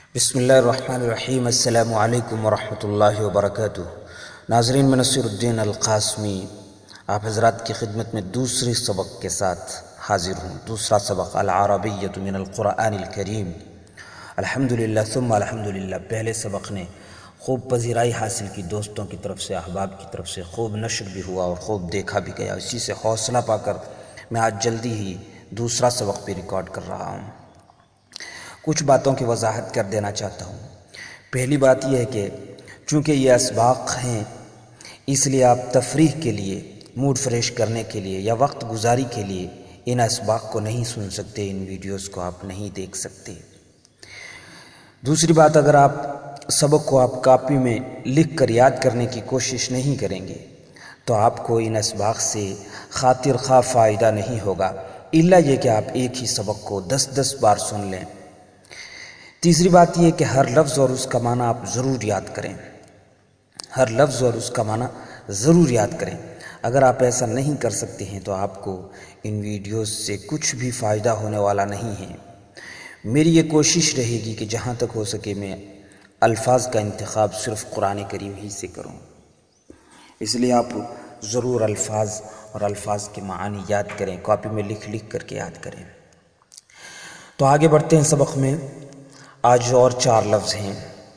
بسم اللہ الرحمن الرحیم۔ السلام علیکم ورحمۃ اللہ وبرکاتہ۔ ناظرین، میں نصیر الدین القاسمی آپ حضرات کی خدمت میں دوسرے سبق کے ساتھ حاضر ہوں۔ دوسرا سبق العربیۃ من القرآن الکریم۔ الحمدللہ ثم الحمدللہ، پہلے سبق نے خوب پذیرائی حاصل کی، دوستوں کی طرف سے، احباب کی طرف سے خوب نشر بھی ہوا اور خوب دیکھا بھی گیا۔ اسی سے حوصلہ پا کر میں آج جلدی ہی دوسرا سبق بھی ریکارڈ کر رہا ہوں۔ کچھ باتوں کی وضاحت کر دینا چاہتا ہوں۔ پہلی بات یہ ہے کہ چونکہ یہ اسباق ہیں، اس لیے آپ تفریح کے لیے، موڈ فریش کرنے کے لیے یا وقت گزاری کے لیے ان اسباق کو نہیں سن سکتے، ان ویڈیوز کو آپ نہیں دیکھ سکتے۔ دوسری بات، اگر آپ سبق کو آپ کاپی میں لکھ کر یاد کرنے کی کوشش نہیں کریں گے تو آپ کو ان اسباق سے خاطر خواہ فائدہ نہیں ہوگا، الا یہ کہ آپ ایک ہی سبق کو 10 بار سن لیں۔ تیسری بات یہ کہ ہر لفظ اور اس کا معنی آپ ضرور یاد کریں، ہر لفظ اور اس کا معنی ضرور یاد کریں۔ اگر آپ ایسا نہیں کر سکتے ہیں تو آپ کو ان ویڈیوز سے کچھ بھی فائدہ ہونے والا نہیں ہے۔ میری یہ کوشش رہے گی کہ جہاں تک ہو سکے میں الفاظ کا انتخاب صرف قرآن کریم ہی سے کروں، اس لیے آپ ضرور الفاظ اور الفاظ کے معانی یاد کریں، کاپی میں لکھ کر کے یاد کریں۔ تو آگے بڑھتے ہیں سبق میں۔ آج اور 4 لفظ ہیں،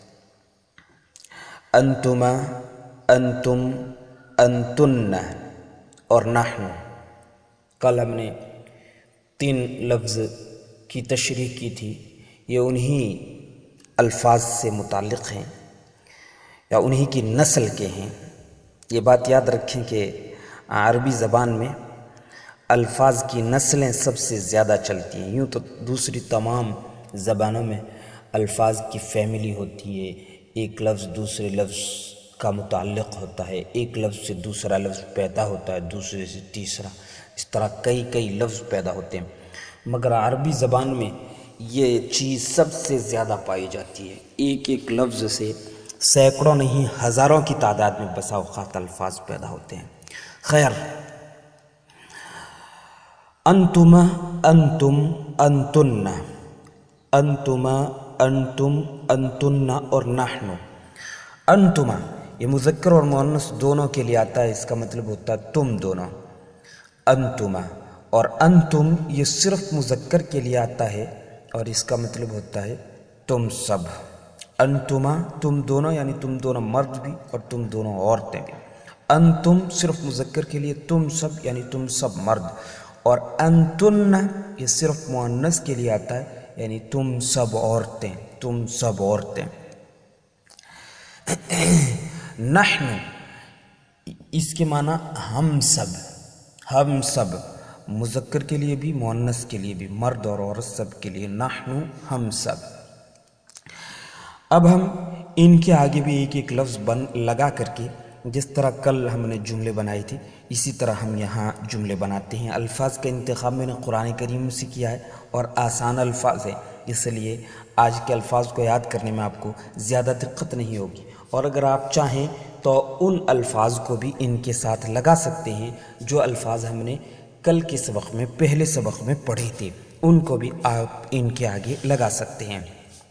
انتما، انتم، انتن اور نحن۔ کل ہم نے 3 لفظ کی تشریح کی تھی، یہ انہی الفاظ سے متعلق ہیں یا انہی کی نسل کے ہیں۔ یہ بات یاد رکھیں کہ عربی زبان میں الفاظ کی نسلیں سب سے زیادہ چلتی ہیں۔ یوں تو دوسری تمام زبانوں میں الفاظ کی فیملی ہوتی ہے، ایک لفظ دوسرے لفظ کا متعلق ہوتا ہے، ایک لفظ سے دوسرا لفظ پیدا ہوتا ہے، دوسرے سے تیسرا، اس طرح کئی لفظ پیدا ہوتے ہیں، مگر عربی زبان میں یہ چیز سب سے زیادہ پائی جاتی ہے۔ ایک لفظ سے سینکڑوں نہیں ہزاروں کی تعداد میں بسا اوقات الفاظ پیدا ہوتے ہیں۔ خیر، انتما، انتم، انتن، انتما، انتم، انتن اور نحن۔ انتما یہ مذکر اور مؤنث دونوں کے لیے آتا ہے، اس کا مطلب ہوتا ہے تم دونوں، انتما۔ اور انتم یہ صرف مذکر کے لیے آتا ہے اور اس کا مطلب ہوتا ہے تم سب۔ انتما تم دونوں، یعنی تم دونوں مرد بھی اور تم دونوں عورتیں بھی۔ انتم صرف مذکر کے لیے تم سب، یعنی تم سب مرد۔ اور انتن یہ صرف مؤنث کے لیے آتا ہے، یعنی تم سب عورتیں، تم سب عورتیں۔ نحن اس کے معنی ہم سب، ہم سب، مذکر کے لیے بھی مؤنث کے لیے بھی، مرد اور عورت سب کے لیے نحن، ہم سب۔ اب ہم ان کے آگے بھی ایک لفظ لگا کر کے، جس طرح کل ہم نے جملے بنائی تھی اسی طرح ہم یہاں جملے بناتے ہیں۔ الفاظ کا انتخاب میں نے قرآن کریم سے کیا ہے اور آسان الفاظ ہیں، اس لیے آج کے الفاظ کو یاد کرنے میں آپ کو زیادہ دقت نہیں ہوگی، اور اگر آپ چاہیں تو ان الفاظ کو بھی ان کے ساتھ لگا سکتے ہیں جو الفاظ ہم نے کل کے سبق میں، پہلے سبق میں پڑھے تھے، ان کو بھی آپ ان کے آگے لگا سکتے ہیں۔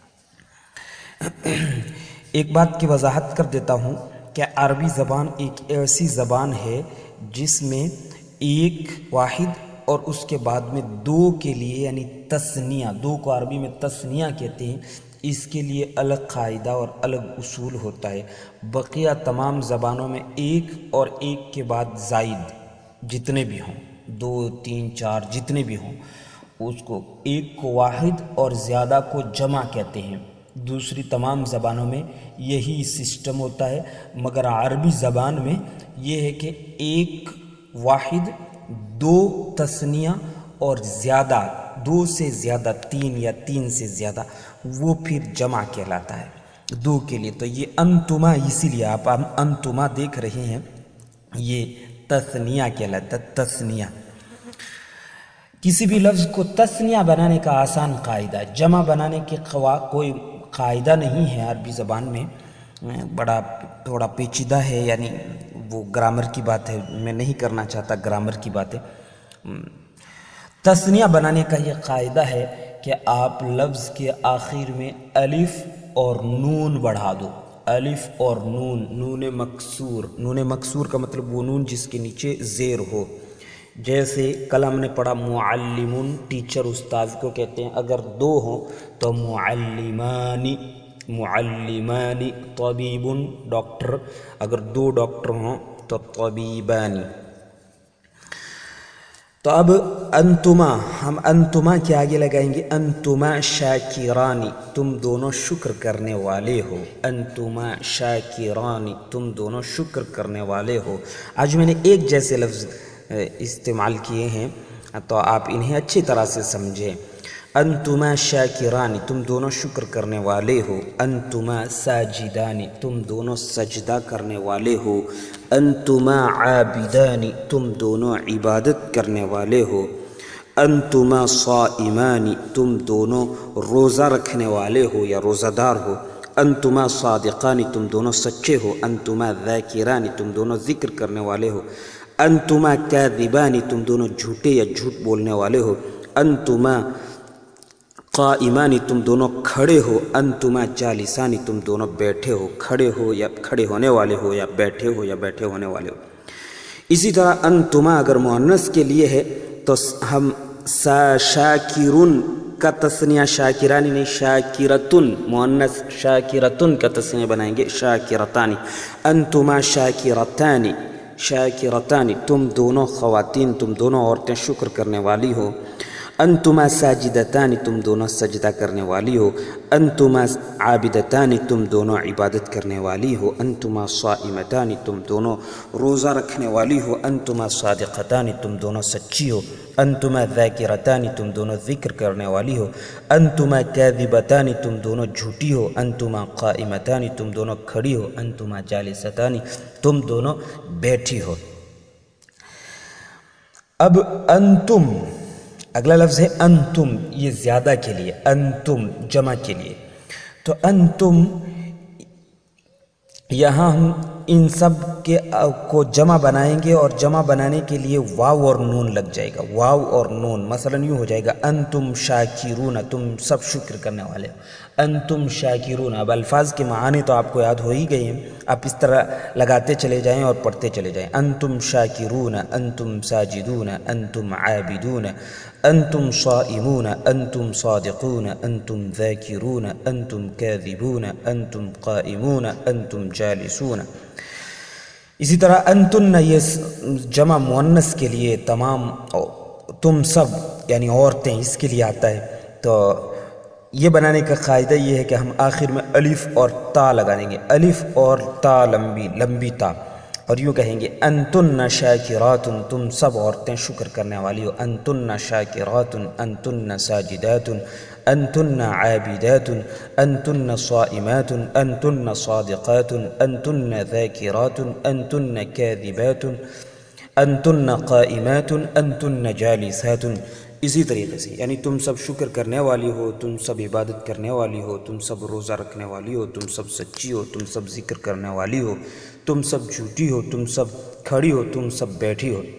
ایک بات کی وضاحت کر دیتا ہوں کہ عربی زبان ایک ایسی زبان ہے جس میں ایک واحد اور اس کے بعد میں 2 کے لیے، یعنی تثنیہ، 2 کو عربی میں تثنیہ کہتے ہیں، اس کے لیے الگ قاعدہ اور الگ اصول ہوتا ہے۔ بقیہ تمام زبانوں میں ایک اور ایک کے بعد زائد جتنے بھی ہوں، 2 3 4 جتنے بھی ہوں، اس کو ایک کو واحد اور زیادہ کو جمع کہتے ہیں۔ دوسری تمام زبانوں میں یہی سسٹم ہوتا ہے، مگر عربی زبان میں یہ ہے کہ ایک واحد، 2 تثنیہ اور زیادہ، 2 سے زیادہ 3 یا 3 سے زیادہ، وہ پھر جمع کہلاتا ہے 2 کے لیے۔ تو یہ انتما، اسی لیے آپ انتما دیکھ رہے ہیں، یہ تثنیہ کہلاتا ہے، تثنیہ۔ کسی بھی لفظ کو تثنیہ بنانے کا آسان قاعدہ ہے، جمع بنانے کے کوئی قاعدہ نہیں ہے عربی زبان میں، تھوڑا پیچیدہ ہے، یعنی وہ گرامر کی بات ہے، میں نہیں کرنا چاہتا گرامر کی باتیں۔ تثنیہ بنانے کا یہ قاعدہ ہے کہ آپ لفظ کے آخر میں الف اور نون بڑھا دو. الف اور نون، نون مکسور کا مطلب وہ نون جس کے نیچے زیر ہو. جیسے کل ہم نے پڑھا معلم، ٹیچر استاذ کو کہتے ہیں. اگر دو ہوں تو معلمانی، طبیب ڈاکٹر. اگر دو ڈاکٹر ہوں تو طبیبانی. تو اب انتما، ہم انتما کے آگے لگائیں گے انتما شاکرانی، تم دونوں شکر کرنے والے ہو. انتما شاکرانی، تم دونوں شکر کرنے والے ہو. آج میں نے ایک جیسے لفظ استعمال کیے ہیں تو آپ انہیں اچھی طرح سے سمجھیں. انتما شاکرانی، تم دونوں شکر کرنے والے ہو. انتما ساجدانی، تم دونوں سجدہ کرنے والے ہو. انتما عابدانی، تم دونوں عبادت کرنے والے ہو. انتما صائمانی، تم دونوں روزہ رکھنے والے ہو یا روزہ دار ہو. انتما صادقانی، تم دونوں سچے ہو. انتما ذاکرانی، تم دونوں ذکر کرنے والے ہو. انتما کاذبانی، تم دونوں جھوٹے یا جھوٹ بولنے والے ہو. انتما قائمانی، تم دونوں کھڑے ہو. انتما جالسانی، تم دونوں بیٹھے ہو. کھڑے ہو یا کھڑے ہونے والے ہو، یا بیٹھے ہو یا بیٹھے ہونے والے ہو. اسی طرح انتما اگر مؤنث کے لیے ہے تو ہم شاکرون کا تثنیہ شاکرانی نہیں، شاکرتن، مؤنث شاکرتن کا تثنیہ بنائیں گے شاکرتانی. انتما شاکرتانی، تم دونوں خواتین، تم دونوں عورتیں شکر کرنے والی ہو. انتما ساجدتانی، تم دونوں سجدہ کرنے والی ہو. انتما عابدتانی، تم دونوں عبادت کرنے والی ہو. انتما صائمتانی، تم دونوں روزہ رکھنے والی ہو. انتما صادقتانی، تم دونوں سچی ہو. انتما ذاکرتانی، تم دونوں ذکر کرنے والی ہو. انتما کاذبتانی، تم دونوں جھوٹی ہو. انتما قائمتانی، تم دونوں کھڑی ہو. انتما جالستانی، تم دونوں بیٹھی ہو. اب انتم، اگلا لفظ ہے انتم، یہ زیادہ کے لیے، انتم جمع کے لیے. تو انتم یہاں ہم ان سب کے کو جمع بنائیں گے اور جمع بنانے کے لیے واو اور نون لگ جائے گا. واو اور نون مثلا یوں ہو جائے گا انتم شاکرون، تم سب شکر کرنے والے ہو. انتم شاکرون. اب الفاظ کے معانی تو آپ کو یاد ہو ہی گئے ہیں، آپ اس طرح لگاتے چلے جائیں اور پڑھتے چلے جائیں. انتم شاکرون، انتم ساجدون، انتم عابدون، انتم صائمون، انتم صادقون، انتم ذاکرون، انتم کاذبون، انتم قائمون، انتم جالسون. اسی طرح انتن، یہ جمع مؤنث کے لیے تمام تم سب یعنی عورتیں، اس کے لیے آتا ہے. تو یہ بنانے کا قاعدہ یہ ہے کہ ہم آخر میں الف اور تا لگائیں گے، الف اور تا، لمبی تا، اور یوں کہیں گے انتن شاکرات، تم سب عورتیں شکر کرنے والی ہو. انتن شاکرات، انتن ساجدات، انتن عابدات، انتن صائمات، انتن صادقات، انتن ذاکرات، انتن کاذبات، انتن قائمات، انتن جالسات. اسی طریقے سے یعنی تم سب شکر کرنے والی ہو، تم سب عبادت کرنے والی ہو، تم سب روزہ رکھنے والی ہو، تم سب سچی ہو، تم سب ذکر کرنے والی ہو، تم سب جھوٹی ہو، تم سب کھڑی ہو، تم سب بیٹھی ہو.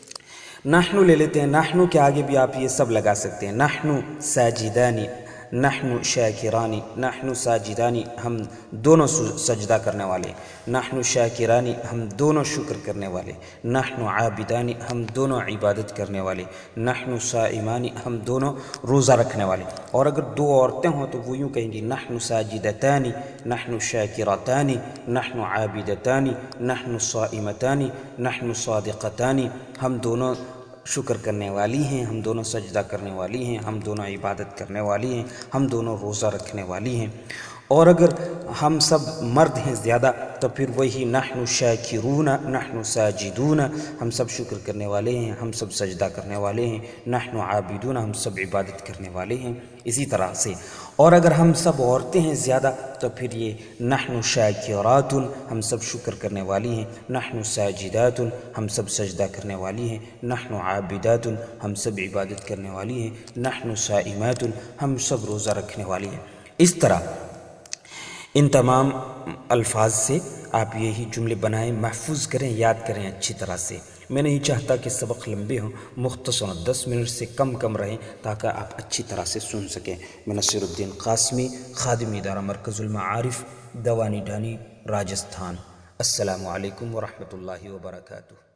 نحنو لے لیتے ہیں، نحنو کے آگے بھی آپ یہ سب لگا سکتے ہیں. نحنو ساجدانی، نحنو شاکرانی، نحنو ساجدانی، ہم دونوں سجدہ کرنے والے. نحنو شاکرانی، ہم دونوں شکر کرنے والے. نحنو عابدانی، ہم دونوں عبادت کرنے والے. نحنو صائمانی، ہم دونوں روزہ رکھنے والے. اور اگر دو عورتیں ہوں تو وہ یوں کہیں گی نحنو ساجدتانی، نحنو شاکرتانی، نحنو عابدتانی، نحنو صائمتانی، نحنو صادقتانی. ہم دونوں شکر کرنے والی ہیں، ہم دونوں سجدہ کرنے والی ہیں، ہم دونوں عبادت کرنے والی ہیں، ہم دونوں روزہ رکھنے والی ہیں. اور اگر ہم سب مرد ہیں زیادہ تو پھر وہی نحن شاکرون، نحن ساجدون، ہم سب شکر کرنے والے ہیں، ہم سب سجدہ کرنے والے ہیں. نحن عابدون، ہم سب عبادت کرنے والے ہیں. اسی طرح سے اور اگر ہم سب عورتیں ہیں زیادہ تو پھر یہ نحن شاکرات، ہم سب شکر کرنے والی ہیں. نحن ساجدات، ہم سب سجدہ کرنے والی ہیں. نحن عابدات، ہم سب عبادت کرنے والی ہیں. نحن صائمات، ہم سب روزہ رکھنے والی ہیں. اس طرح ان تمام الفاظ سے آپ یہی جملے بنائیں، محفوظ کریں، یاد کریں اچھی طرح سے. میں نہیں چاہتا کہ سبق لمبے ہوں، مختصر 10 منٹ سے کم رہیں تاکہ آپ اچھی طرح سے سن سکیں۔ میں نصیر الدین قاسمی، خادم ادارہ مرکز المعارف، دوانی ڈھانی، راجستھان۔ السلام علیکم ورحمۃ اللہ وبرکاتہ۔